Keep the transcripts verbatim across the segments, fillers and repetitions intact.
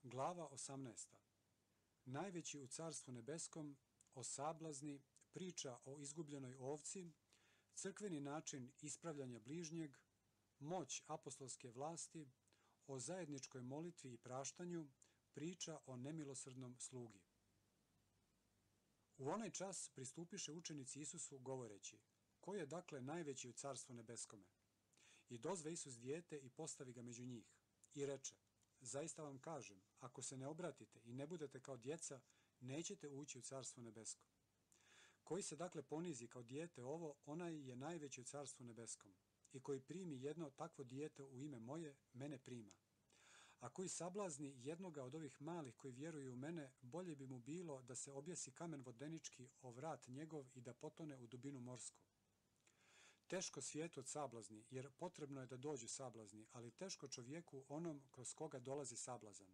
Glava osamnaesta. Najveći u Carstvu nebeskom, o sablazni, priča o izgubljenoj ovci, crkveni način ispravljanja bližnjeg, moć apostolske vlasti, o zajedničkoj molitvi i praštanju, priča o nemilosrdnom slugi. U onaj čas pristupiše učenici Isusu govoreći: ko je dakle najveći u Carstvu nebeskome? I dozve Isus dijete i postavi ga među njih. I reče: zaista vam kažem, ako se ne obratite i ne budete kao djeca, nećete ući u Carstvo nebesko. Koji se dakle ponizi kao dijete ovo, onaj je najveći u Carstvu nebeskom. I koji primi jedno takvo dijete u ime moje, mene prima. A koji sablazni jednoga od ovih malih koji vjeruju u mene, bolje bi mu bilo da se objesi kamen vodenički o vrat njegov i da potone u dubinu morsku. Teško svijetu od sablazni, jer potrebno je da dođu sablazni, ali teško čovjeku onom kroz koga dolazi sablazan.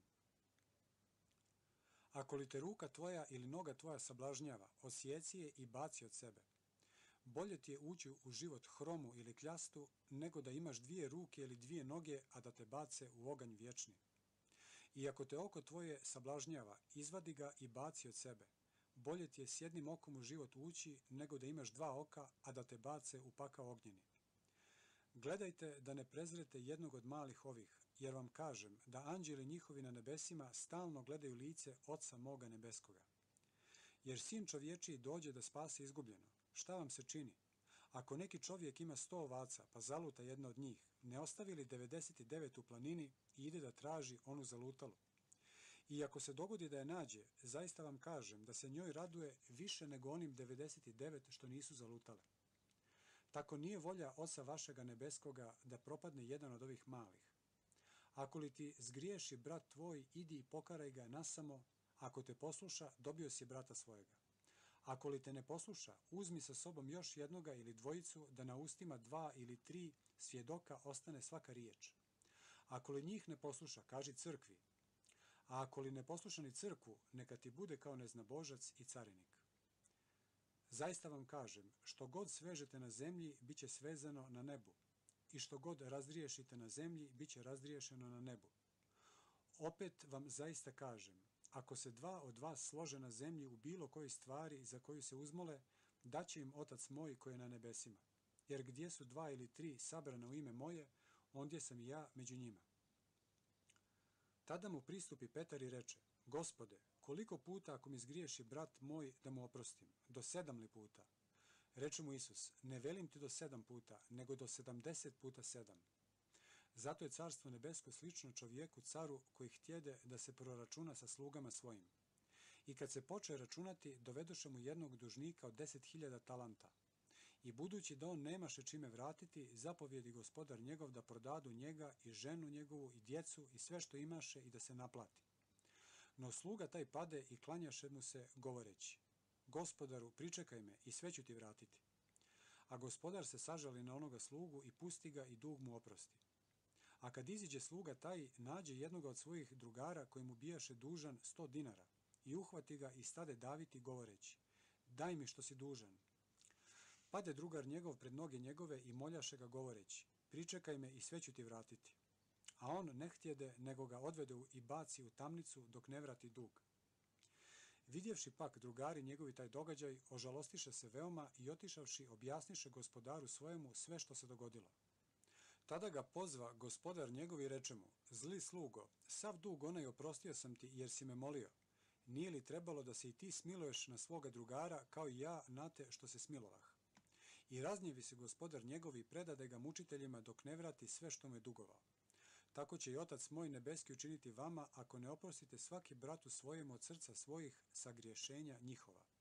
Ako li te ruka tvoja ili noga tvoja sablažnjava, osjeci je i baci od sebe. Bolje ti je ući u život hromu ili kljastu, nego da imaš dvije ruke ili dvije noge, a da te bace u oganj vječni. I ako te oko tvoje sablažnjava, izvadi ga i baci od sebe. Bolje ti je s jednim okom u život ući, nego da imaš dva oka, a da te bace u pakao ognjeni. Gledajte da ne prezrete jednog od malih ovih, jer vam kažem da anđeli njihovi na nebesima stalno gledaju lice Oca moga nebeskoga. Jer sin čovječiji dođe da spase izgubljeno. Šta vam se čini? Ako neki čovjek ima sto ovaca, pa zaluta jedna od njih, ne ostavi li devedeset devet u planini i ide da traži onu zalutalu? I ako se dogodi da je nađe, zaista vam kažem da se njoj raduje više nego onim devedeset devet što nisu zalutale. Tako nije volja Oca vašega nebeskoga da propadne jedan od ovih malih. Ako li ti zgriješi brat tvoj, idi i pokaraj ga nasamo, ako te posluša, dobio si brata svojega. Ako li te ne posluša, uzmi sa sobom još jednoga ili dvojicu, da na ustima dva ili tri svjedoka ostane svaka riječ. Ako li njih ne posluša, kaži crkvi. A ako li ne posluša ni crkvu, neka ti bude kao neznabožac i carinik. Zaista vam kažem, što god svežete na zemlji, bit će svezano na nebu, i što god razdriješite na zemlji, bit će razdriješeno na nebu. Opet vam zaista kažem, ako se dva od vas slože na zemlji u bilo kojoj stvari za koju se uzmole, daće im Otac moj koji je na nebesima. Jer gdje su dva ili tri sabrana u ime moje, ondje sam i ja među njima. Tada mu pristupi Petar i reče: Gospode, koliko puta ako mi zgriješi brat moj da mu oprostim? Do sedam li puta? Reče mu Isus: ne velim ti do sedam puta, nego do sedamdeset puta sedam. Zato je Carstvo nebesko slično čovjeku caru koji htjede da se proračuna sa slugama svojim. I kad se poče računati, dovedoše mu jednog dužnika od deset hiljada talanta. I budući da on nemaše čime vratiti, zapovjedi gospodar njegov da prodadu njega i ženu njegovu i djecu i sve što imaše i da se naplati. No sluga taj pade i klanjaše mu se govoreći: Gospodaru, pričekaj me i sve ću ti vratiti. A gospodar se sažali na onoga slugu i pusti ga i dug mu oprosti. A kad iziđe sluga taj, nađe jednoga od svojih drugara koji mu bijaše dužan sto dinara i uhvati ga i stade daviti govoreći: daj mi što si dužan. Pade drugar njegov pred noge njegove i moljaše ga govoreći: pričekaj me i sve ću ti vratiti. A on ne htjede, nego ga odvede i baci u tamnicu dok ne vrati dug. Vidjevši pak drugari njegovi taj događaj, ožalostiše se veoma i otišavši objasniše gospodaru svojemu sve što se dogodilo. Tada ga pozva gospodar njegov i reče mu: zli slugo, sav dug onaj oprostio sam ti jer si me molio. Nije li trebalo da se i ti smiluješ na svoga drugara kao i ja na te što se smilovah? I raznjevi se gospodar njegov i predade ga mučiteljima dok ne vrati sve što mu je dugovao. Tako će i Otac moj nebeski učiniti vama ako ne oprostite svaki bratu svojemu od srca svojih sagriješenja njihova.